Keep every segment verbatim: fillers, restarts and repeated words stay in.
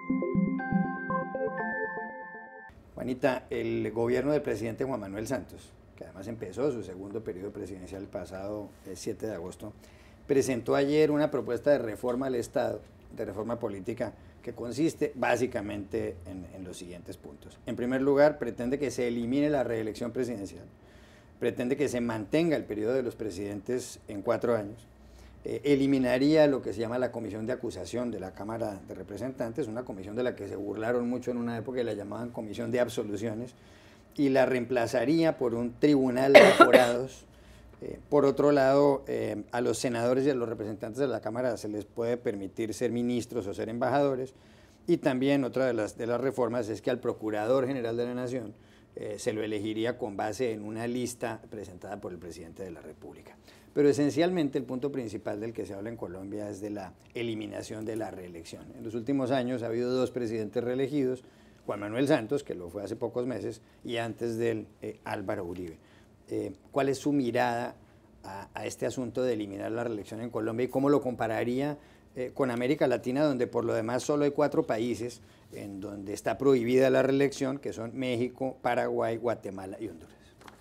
Juanita, el gobierno del presidente Juan Manuel Santos, que además empezó su segundo periodo presidencial el pasado el siete de agosto, presentó ayer una propuesta de reforma al Estado, de reforma política, que consiste básicamente en, en los siguientes puntos. En primer lugar, pretende que se elimine la reelección presidencial, pretende que se mantenga el periodo de los presidentes en cuatro años, eh, eliminaría lo que se llama la comisión de acusación de la Cámara de Representantes, una comisión de la que se burlaron mucho en una época y la llamaban comisión de absoluciones, y la reemplazaría por un tribunal de aforados. Eh, por otro lado, eh, a los senadores y a los representantes de la Cámara se les puede permitir ser ministros o ser embajadores, y también otra de las, de las reformas es que al Procurador General de la Nación eh, se lo elegiría con base en una lista presentada por el presidente de la República. Pero esencialmente el punto principal del que se habla en Colombia es de la eliminación de la reelección. En los últimos años ha habido dos presidentes reelegidos, Juan Manuel Santos, que lo fue hace pocos meses, y antes de él, eh, Álvaro Uribe. Eh, ¿Cuál es su mirada a, a este asunto de eliminar la reelección en Colombia y cómo lo compararía eh, con América Latina, donde por lo demás solo hay cuatro países en donde está prohibida la reelección, que son México, Paraguay, Guatemala y Honduras?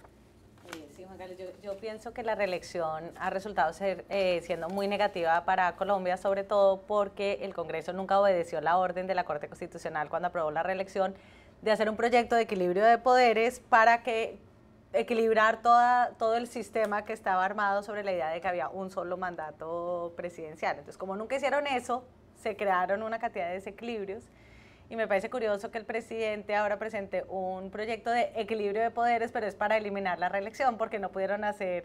Sí, Juan Carlos, yo, yo pienso que la reelección ha resultado ser, eh, siendo muy negativa para Colombia, sobre todo porque el Congreso nunca obedeció la orden de la Corte Constitucional cuando aprobó la reelección de hacer un proyecto de equilibrio de poderes para que equilibrar toda, todo el sistema que estaba armado sobre la idea de que había un solo mandato presidencial. Entonces, como nunca hicieron eso, se crearon una cantidad de desequilibrios, y me parece curioso que el presidente ahora presente un proyecto de equilibrio de poderes, pero es para eliminar la reelección, porque no pudieron hacer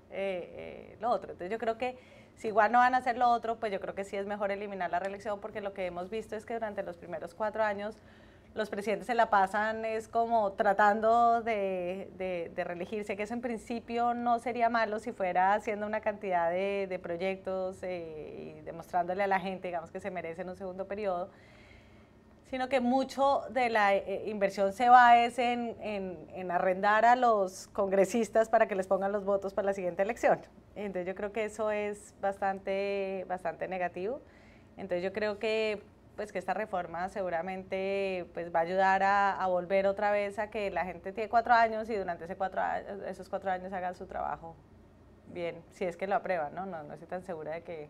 eh, eh, lo otro. Entonces yo creo que si igual no van a hacer lo otro, pues yo creo que sí es mejor eliminar la reelección, porque lo que hemos visto es que durante los primeros cuatro años los presidentes se la pasan es como tratando de, de, de reelegirse, que eso en principio no sería malo si fuera haciendo una cantidad de, de proyectos eh, y demostrándole a la gente, digamos, que se merecen un segundo periodo, sino que mucho de la eh, inversión se va es en, en, en arrendar a los congresistas para que les pongan los votos para la siguiente elección. Entonces yo creo que eso es bastante, bastante negativo. Entonces yo creo que pues que esta reforma seguramente pues va a ayudar a, a volver otra vez a que la gente tiene cuatro años y durante ese cuatro, esos cuatro años haga su trabajo bien, si es que lo aprueban, ¿no? No, no estoy tan segura de que,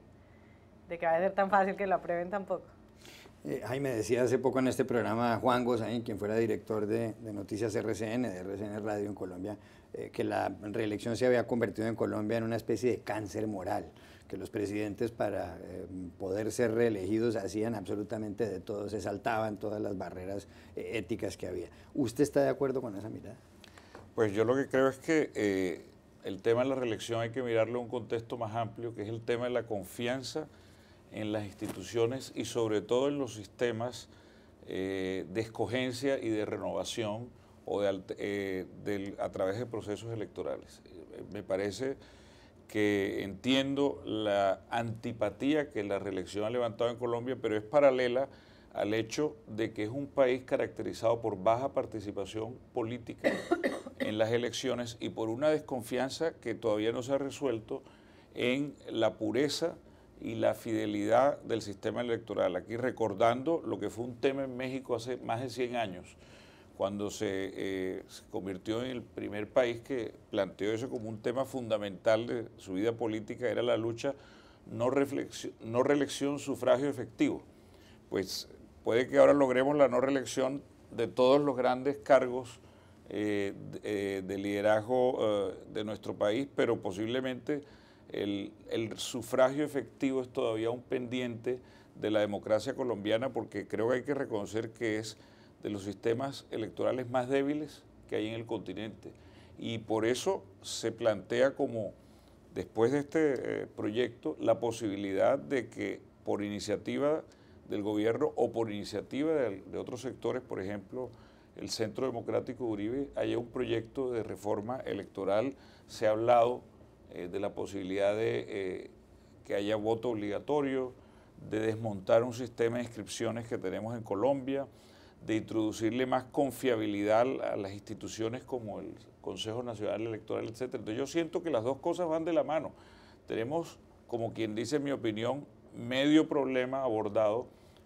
de que va a ser tan fácil que lo aprueben tampoco. Eh, Jaime, decía hace poco en este programa Juan Gozaín, quien fuera director de, de Noticias R C N, de R C N Radio en Colombia, eh, que la reelección se había convertido en Colombia en una especie de cáncer moral, que los presidentes para eh, poder ser reelegidos hacían absolutamente de todo, se saltaban todas las barreras eh, éticas que había. ¿Usted está de acuerdo con esa mirada? Pues yo lo que creo es que eh, el tema de la reelección hay que mirarlo en un contexto más amplio, que es el tema de la confianza en las instituciones y sobre todo en los sistemas eh, de escogencia y de renovación o de, eh, de, a través de procesos electorales. Eh, me parece que entiendo la antipatía que la reelección ha levantado en Colombia, pero es paralela al hecho de que es un país caracterizado por baja participación política en las elecciones y por una desconfianza que todavía no se ha resuelto en la pureza y la fidelidad del sistema electoral. Aquí recordando lo que fue un tema en México hace más de cien años, cuando se, eh, se convirtió en el primer país que planteó eso como un tema fundamental de su vida política, era la lucha no, reflexión, no reelección, sufragio efectivo. Pues puede que ahora logremos la no reelección de todos los grandes cargos eh, de, de liderazgo eh, de nuestro país, pero posiblemente el, el sufragio efectivo es todavía un pendiente de la democracia colombiana, porque creo que hay que reconocer que es de los sistemas electorales más débiles que hay en el continente. Y por eso se plantea como, después de este eh, proyecto, la posibilidad de que por iniciativa del gobierno o por iniciativa de, de otros sectores, por ejemplo, el Centro Democrático de Uribe, haya un proyecto de reforma electoral. Se ha hablado eh, de la posibilidad de eh, que haya voto obligatorio, de desmontar un sistema de inscripciones que tenemos en Colombia, de introducirle más confiabilidad a las instituciones como el Consejo Nacional Electoral, etcétera. Entonces yo siento que las dos cosas van de la mano. Tenemos, como quien dice en mi opinión, medio problema abordado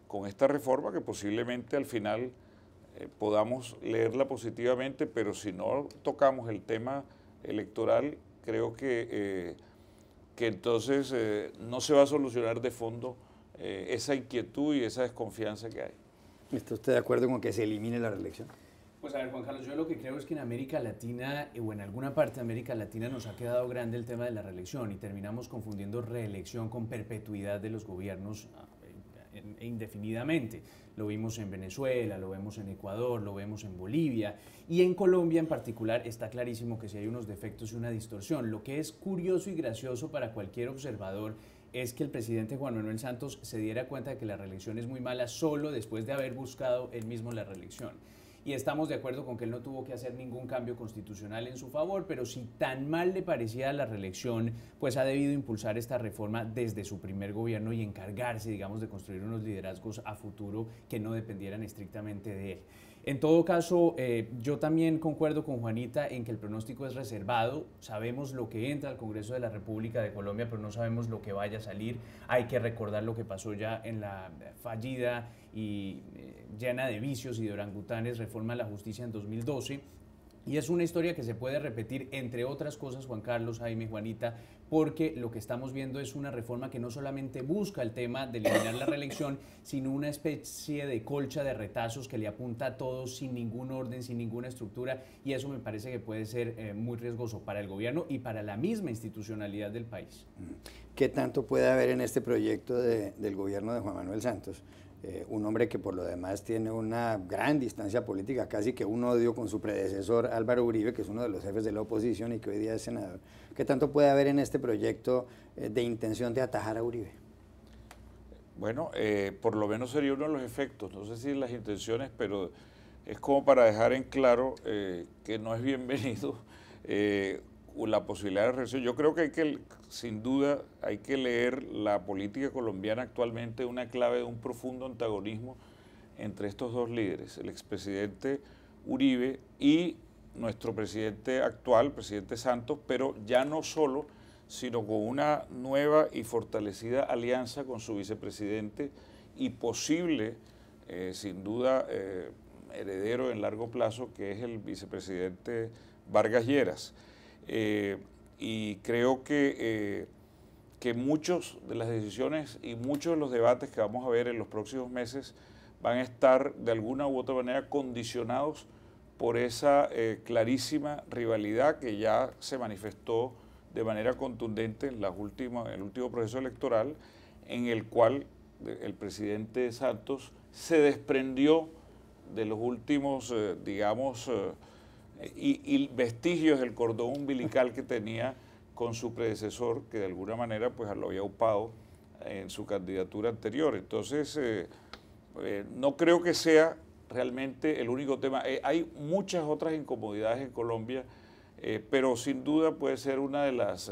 con esta reforma que posiblemente al final eh, podamos leerla positivamente, pero si no tocamos el tema electoral, creo que, eh, que entonces eh, no se va a solucionar de fondo eh, esa inquietud y esa desconfianza que hay. ¿Está usted de acuerdo con que se elimine la reelección? Pues a ver, Juan Carlos, yo lo que creo es que en América Latina, o en alguna parte de América Latina, nos ha quedado grande el tema de la reelección y terminamos confundiendo reelección con perpetuidad de los gobiernos indefinidamente. Lo vimos en Venezuela, lo vemos en Ecuador, lo vemos en Bolivia y en Colombia en particular está clarísimo que sí hay unos defectos y una distorsión. Lo que es curioso y gracioso para cualquier observador es que el presidente Juan Manuel Santos se diera cuenta de que la reelección es muy mala solo después de haber buscado él mismo la reelección. Y estamos de acuerdo con que él no tuvo que hacer ningún cambio constitucional en su favor, pero si tan mal le parecía la reelección, pues ha debido impulsar esta reforma desde su primer gobierno y encargarse, digamos, de construir unos liderazgos a futuro que no dependieran estrictamente de él. En todo caso, eh, yo también concuerdo con Juanita en que el pronóstico es reservado. Sabemos lo que entra al Congreso de la República de Colombia, pero no sabemos lo que vaya a salir. Hay que recordar lo que pasó ya en la fallida y eh, llena de vicios y de orangutanes reforma a la justicia en dos mil doce. Y es una historia que se puede repetir, entre otras cosas, Juan Carlos, Jaime, Juanita, porque lo que estamos viendo es una reforma que no solamente busca el tema de eliminar la reelección, sino una especie de colcha de retazos que le apunta a todos sin ningún orden, sin ninguna estructura, y eso me parece que puede ser eh, muy riesgoso para el gobierno y para la misma institucionalidad del país. ¿Qué tanto puede haber en este proyecto de, del gobierno de Juan Manuel Santos? Eh, un hombre que por lo demás tiene una gran distancia política, casi que un odio con su predecesor Álvaro Uribe, que es uno de los jefes de la oposición y que hoy día es senador. ¿Qué tanto puede haber en este proyecto eh, de intención de atajar a Uribe? Bueno, eh, por lo menos sería uno de los efectos, no sé si las intenciones, pero es como para dejar en claro eh, que no es bienvenido eh, la posibilidad de reelección. Yo creo que hay que, sin duda, hay que leer la política colombiana actualmente una clave de un profundo antagonismo entre estos dos líderes, el expresidente Uribe y nuestro presidente actual, presidente Santos, pero ya no solo, sino con una nueva y fortalecida alianza con su vicepresidente y posible, eh, sin duda, eh, heredero en largo plazo, que es el vicepresidente Vargas Lleras. Eh, y creo que, eh, que muchas de las decisiones y muchos de los debates que vamos a ver en los próximos meses van a estar de alguna u otra manera condicionados por esa eh, clarísima rivalidad que ya se manifestó de manera contundente en, las últimas, en el último proceso electoral, en el cual el presidente Santos se desprendió de los últimos, eh, digamos, eh, Y, y vestigios del cordón umbilical que tenía con su predecesor, que de alguna manera pues lo había upado en su candidatura anterior. Entonces, eh, eh, no creo que sea realmente el único tema. Eh, hay muchas otras incomodidades en Colombia, eh, pero sin duda puede ser una de las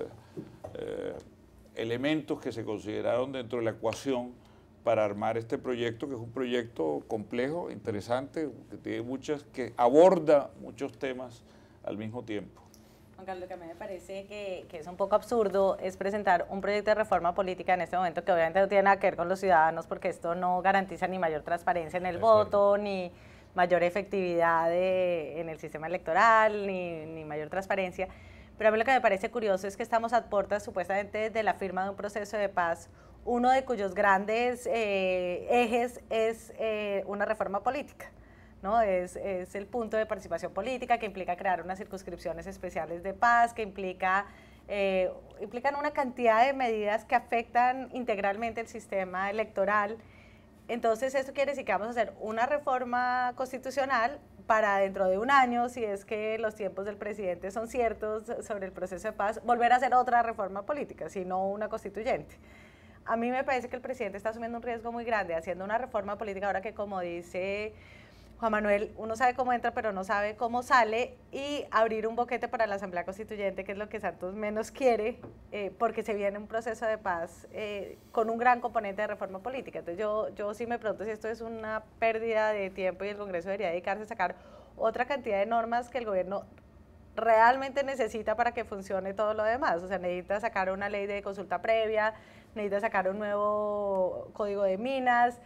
eh, elementos que se consideraron dentro de la ecuación para armar este proyecto, que es un proyecto complejo, interesante, que tiene muchas, que aborda muchos temas al mismo tiempo. Juan Carlos, lo que a mí me parece que, que es un poco absurdo es presentar un proyecto de reforma política en este momento que obviamente no tiene nada que ver con los ciudadanos, porque esto no garantiza ni mayor transparencia en el voto, ni mayor efectividad de, en el sistema electoral, ni, ni mayor transparencia. Pero a mí lo que me parece curioso es que estamos a puertas supuestamente de la firma de un proceso de paz, uno de cuyos grandes eh, ejes es eh, una reforma política, ¿no? Es, es el punto de participación política que implica crear unas circunscripciones especiales de paz, que implica, eh, implican una cantidad de medidas que afectan integralmente el sistema electoral. Entonces, esto quiere decir que vamos a hacer una reforma constitucional para dentro de un año, si es que los tiempos del presidente son ciertos sobre el proceso de paz, volver a hacer otra reforma política, sino una constituyente. A mí me parece que el presidente está asumiendo un riesgo muy grande haciendo una reforma política ahora que, como dice Juan Manuel, uno sabe cómo entra pero no sabe cómo sale, y abrir un boquete para la Asamblea Constituyente, que es lo que Santos menos quiere, eh, porque se viene un proceso de paz eh, con un gran componente de reforma política. Entonces yo, yo sí me pregunto si esto es una pérdida de tiempo y el Congreso debería dedicarse a sacar otra cantidad de normas que el gobierno realmente necesita para que funcione todo lo demás. O sea, necesita sacar una ley de consulta previa, necesita sacar un nuevo código de minas,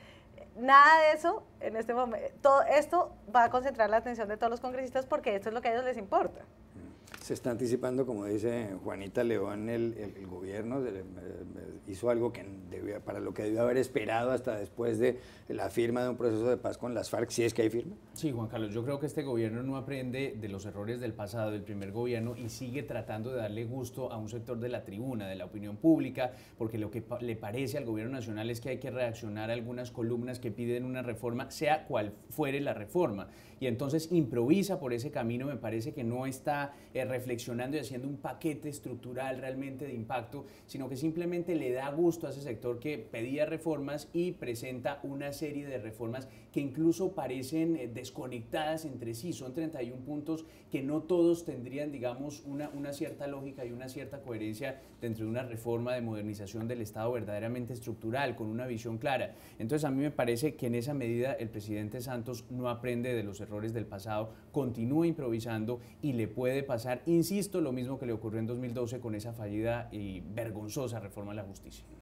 nada de eso en este momento. Todo esto va a concentrar la atención de todos los congresistas porque esto es lo que a ellos les importa. Se está anticipando, como dice Juanita León, el, el, el gobierno de, hizo algo que debía, para lo que debió haber esperado hasta después de la firma de un proceso de paz con las FARC, si es que hay firma. Sí, Juan Carlos, yo creo que este gobierno no aprende de los errores del pasado, del primer gobierno, y sigue tratando de darle gusto a un sector de la tribuna, de la opinión pública, porque lo que le parece al gobierno nacional es que hay que reaccionar a algunas columnas que piden una reforma, sea cual fuere la reforma. Y entonces improvisa por ese camino, me parece que no está eh, reflexionando y haciendo un paquete estructural realmente de impacto, sino que simplemente le da gusto a ese sector que pedía reformas y presenta una serie de reformas que incluso parecen eh, desconectadas entre sí. Son treinta y un puntos que no todos tendrían, digamos, una, una cierta lógica y una cierta coherencia dentro de una reforma de modernización del Estado verdaderamente estructural, con una visión clara. Entonces a mí me parece que en esa medida el presidente Santos no aprende de los errores errores del pasado, continúa improvisando y le puede pasar, insisto, lo mismo que le ocurrió en dos mil doce con esa fallida y vergonzosa reforma a la justicia.